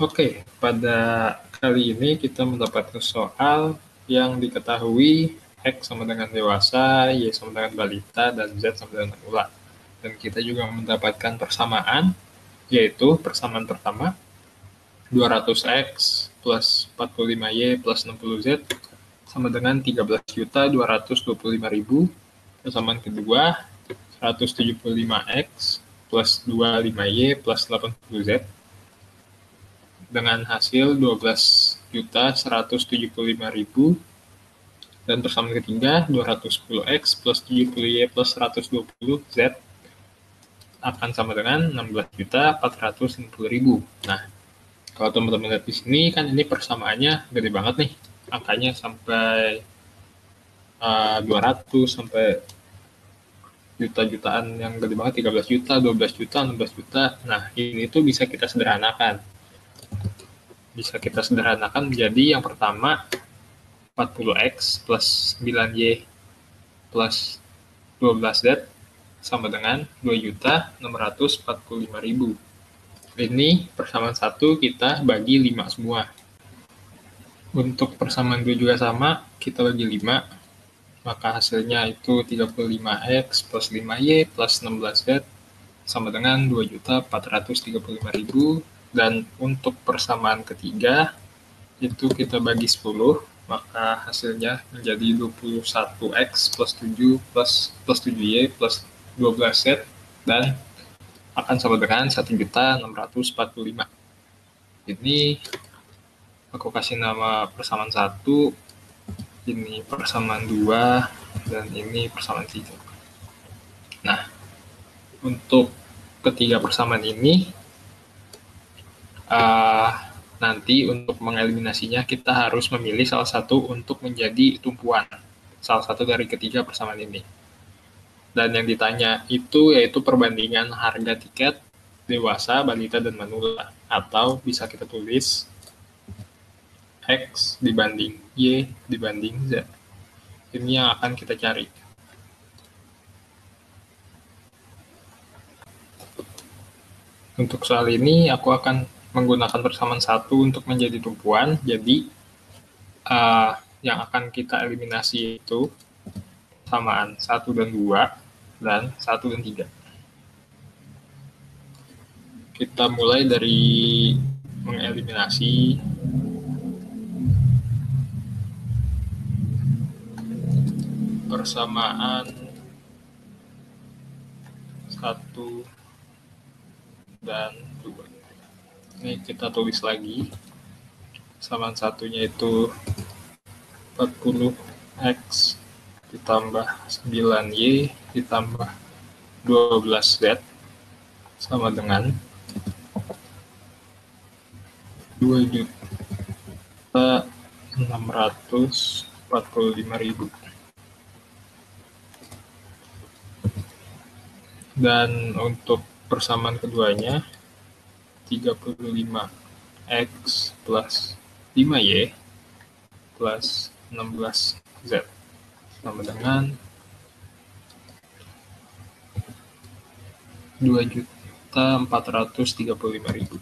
Oke, pada kali ini kita mendapatkan soal yang diketahui X sama dengan dewasa, Y sama dengan balita, dan Z sama dengan manula. Dan kita juga mendapatkan persamaan, yaitu persamaan pertama, 200X plus 45Y plus 60Z sama dengan 13.225.000. Persamaan kedua, 175X plus 25Y plus 80Z dengan hasil 12.175.000. Dan persamaan ketiga, 210X plus 70Y plus 120Z akan sama dengan 16.450.000. Nah, kalau teman-teman lihat di sini, kan ini persamaannya gede banget nih. Angkanya sampai 200, sampai juta-jutaan yang gede banget, 13 juta, 12 juta, 16 juta. Nah, ini tuh bisa kita sederhanakan. Bisa kita sederhanakan menjadi yang pertama, 40X plus 9Y plus 12Z sama dengan 2.645.000. Ini persamaan 1 kita bagi 5 semua. Untuk persamaan 2 juga sama, kita bagi 5, maka hasilnya itu 35X plus 5Y plus 16Z sama dengan 2.435.000. Dan untuk persamaan ketiga, itu kita bagi 10, maka hasilnya menjadi 21X plus 7 plus 7Y plus 12Z dan akan sama dengan 1.645. Ini aku kasih nama persamaan 1, ini persamaan 2, dan ini persamaan 3. Nah, untuk ketiga persamaan ini, nanti untuk mengeliminasinya kita harus memilih salah satu untuk menjadi tumpuan, salah satu dari ketiga persamaan ini. Dan yang ditanya itu yaitu perbandingan harga tiket dewasa, balita, dan manula. Atau bisa kita tulis X dibanding Y dibanding Z. Ini yang akan kita cari. Untuk soal ini, aku akan menggunakan persamaan 1 untuk menjadi tumpuan. Jadi, yang akan kita eliminasi itu persamaan 1 dan 2, dan 1 dan 3. Kita mulai dari mengeliminasi persamaan 1 dan 2. Ini kita tulis lagi. Persamaan satunya itu 40X ditambah 9Y ditambah 12Z sama dengan 2.645.000. Dan untuk persamaan keduanya, 35X plus 5Y plus 16Z sama dengan 2.435.000.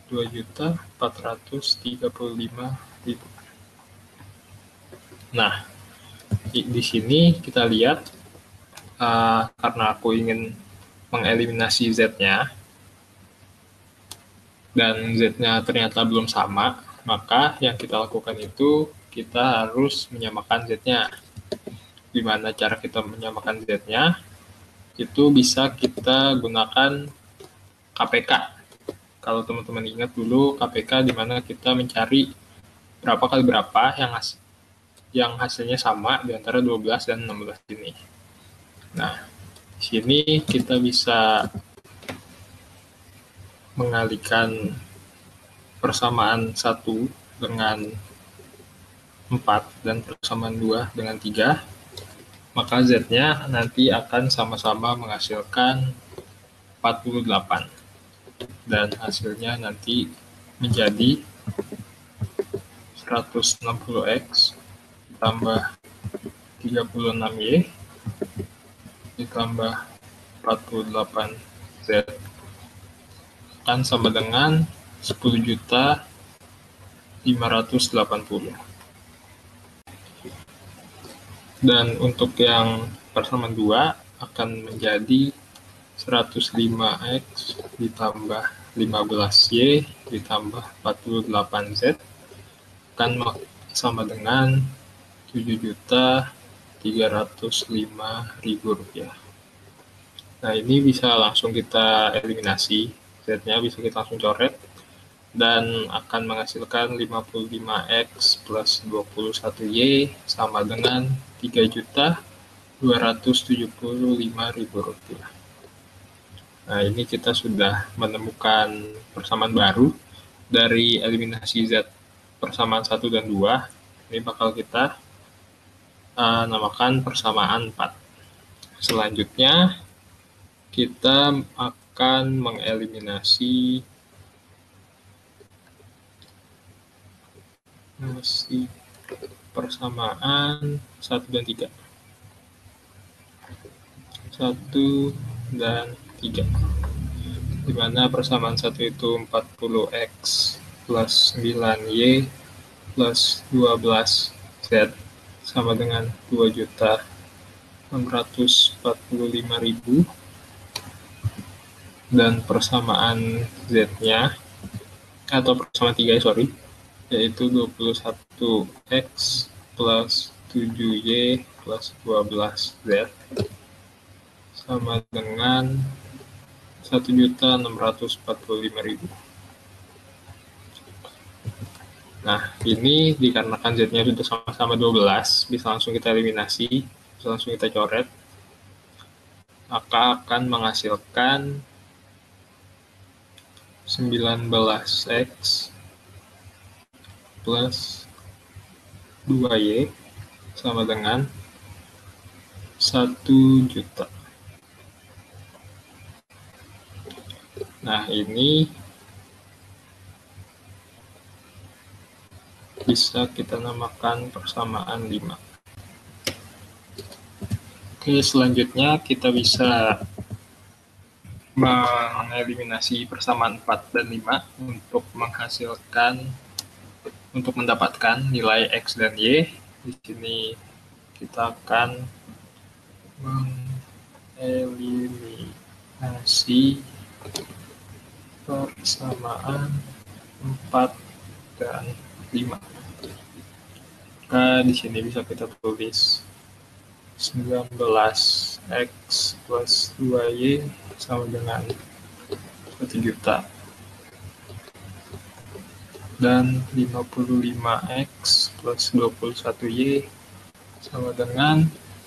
2.435.000. Nah, di sini kita lihat, karena aku ingin mengeliminasi Z-nya, dan Z-nya ternyata belum sama, maka yang kita lakukan itu kita harus menyamakan Z-nya. Gimana cara kita menyamakan Z-nya? Itu bisa kita gunakan KPK. Kalau teman-teman ingat dulu KPK di mana kita mencari berapa kali berapa yang hasilnya sama di antara 12 dan 16 ini. Nah, di sini kita bisa mengalihkan persamaan 1 dengan 4 dan persamaan 2 dengan 3, maka Z-nya nanti akan sama-sama menghasilkan 48. Dan hasilnya nanti menjadi 160X ditambah 36Y ditambah 48Z akan sama dengan 580. Dan untuk yang persamaan 2 akan menjadi 105X ditambah 15Y ditambah 48Z akan sama dengan 7.305.000 rupiah. Nah, ini bisa langsung kita eliminasi, Z-nya bisa kita langsung coret, dan akan menghasilkan 55X plus 21Y sama dengan 3.275.000 rupiah. Nah, ini kita sudah menemukan persamaan baru dari eliminasi Z persamaan 1 dan 2. Ini bakal kita namakan persamaan 4. Selanjutnya, kita akan mengeliminasi persamaan 1 dan 3. 1 dan 3. Di mana persamaan 1 itu 40X plus 9Y plus 12Z sama dengan 2.645.000. Dan persamaan Z-nya, atau persamaan 3, yaitu 21X plus 7Y plus 12Z sama dengan 1.645.000. Nah, ini dikarenakan Z-nya sudah sama-sama 12, bisa langsung kita eliminasi, bisa langsung kita coret, maka akan menghasilkan 19X plus 2Y sama dengan 1 juta. Nah, ini bisa kita namakan persamaan 5. Oke, selanjutnya kita bisa mengeliminasi persamaan 4 dan 5 untuk mendapatkan nilai X dan Y. Di sini kita akan mengeliminasi persamaan 4 dan 5. Maka di sini bisa kita tulis 19X plus 2Y sama dengan 1 juta. Dan 55X plus 21Y sama dengan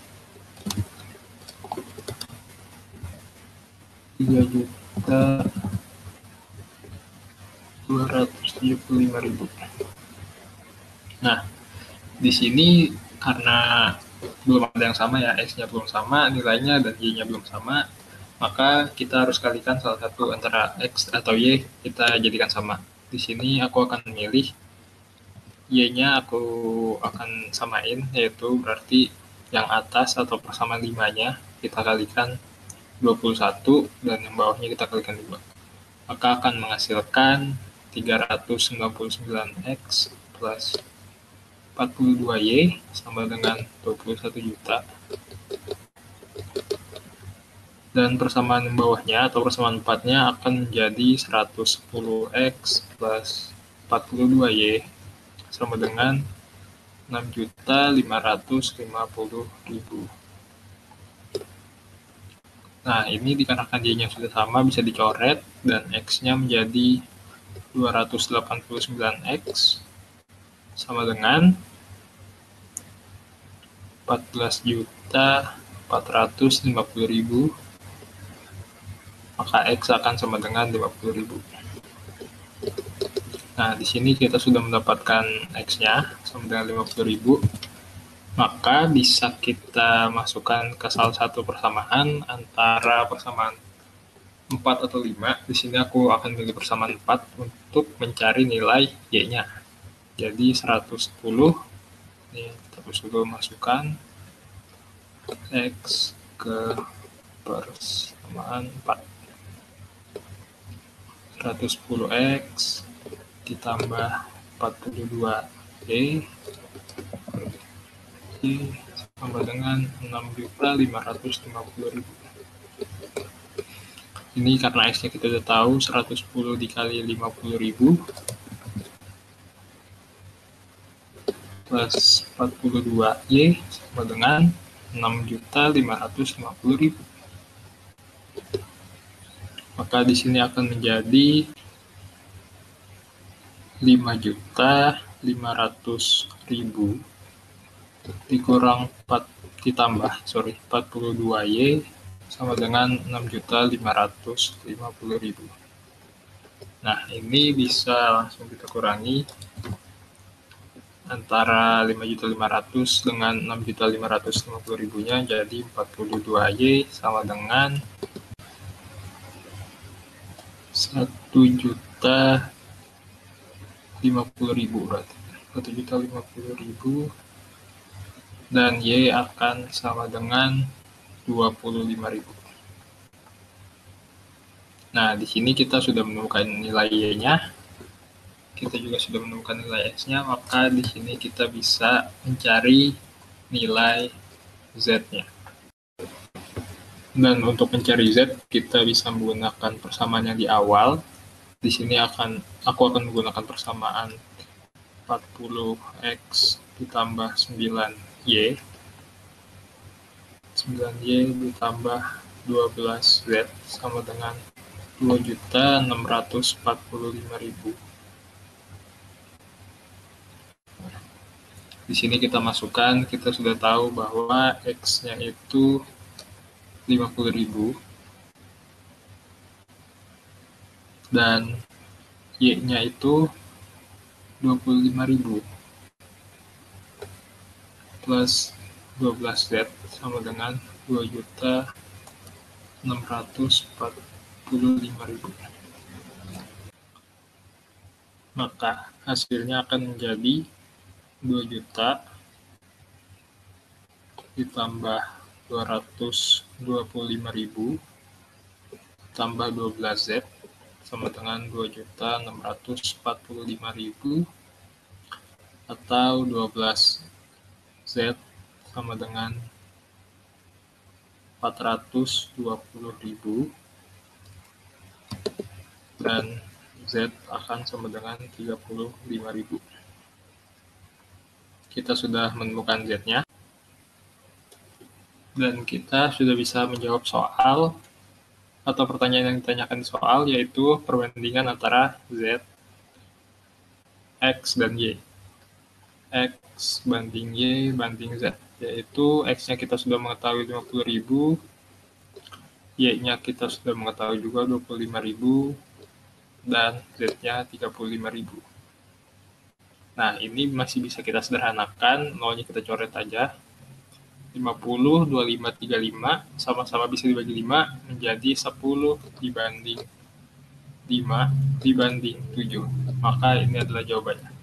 3.275.000. Nah, di sini karena belum ada yang sama ya, X-nya belum sama, nilainya dan Y-nya belum sama, maka kita harus kalikan salah satu antara X atau Y, kita jadikan sama. Di sini aku akan memilih Y-nya aku akan samain, yaitu berarti yang atas atau persamaan 5-nya kita kalikan 21 dan yang bawahnya kita kalikan 5. Maka akan menghasilkan 399X plus 42Y sama dengan 21 juta. Dan persamaan bawahnya atau persamaan 4-nya akan menjadi 110X plus 42Y sama dengan 6.550.000. Nah, ini dikarenakan Y-nya sudah sama bisa dicoret dan X-nya menjadi 289X sama dengan 14.450.000, maka X akan sama dengan 50.000. Nah, di sini kita sudah mendapatkan X-nya sama dengan 50.000, maka bisa kita masukkan ke salah satu persamaan antara persamaan 4 atau 5. Di sini aku akan pilih persamaan 4 untuk mencari nilai Y-nya. Jadi 110, ini terus dulu masukkan X ke persamaan 4. 110X ditambah 42Y sama dengan 6.550.000. Ini karena X-nya kita udah tahu, 110 dikali 50.000 plus 42Y sama dengan 6.550.000. Maka di sini akan menjadi 5.500.000 dikurang 42Y sama dengan 6.550.000. Nah, ini bisa langsung kita kurangi antara 5.500 dengan 6.550.000-nya, jadi 42Y sama dengan 1.050.000 berarti 1.050.000, dan Y akan sama dengan 25.000. Nah, di sini kita sudah menemukan nilai Y-nya, kita juga sudah menemukan nilai X-nya, maka di sini kita bisa mencari nilai Z-nya. Dan untuk mencari Z, kita bisa menggunakan persamaan yang di awal. Di sini aku akan menggunakan persamaan 40X ditambah 9Y. 9Y ditambah 12Z sama dengan 2.645.000. Di sini kita masukkan, kita sudah tahu bahwa X-nya itu 50.000 dan Y-nya itu 25.000 plus 12Z sama dengan 2.645.000. Maka hasilnya akan menjadi 2 juta ditambah 225.000 tambah 12Z sama dengan 2.645.000 atau 12Z sama dengan 420.000 dan Z akan sama dengan 35.000. Kita sudah menemukan Z-nya dan kita sudah bisa menjawab soal atau pertanyaan yang ditanyakan di soal, yaitu perbandingan antara Z, X, dan Y. X banding Y banding Z, yaitu X-nya kita sudah mengetahui 50.000, Y-nya kita sudah mengetahui juga 25.000, dan Z-nya 35.000. Nah, ini masih bisa kita sederhanakan, nolnya kita coret aja. 50, 25, 35, sama-sama bisa dibagi 5, menjadi 10 dibanding 5 dibanding 7. Maka ini adalah jawabannya.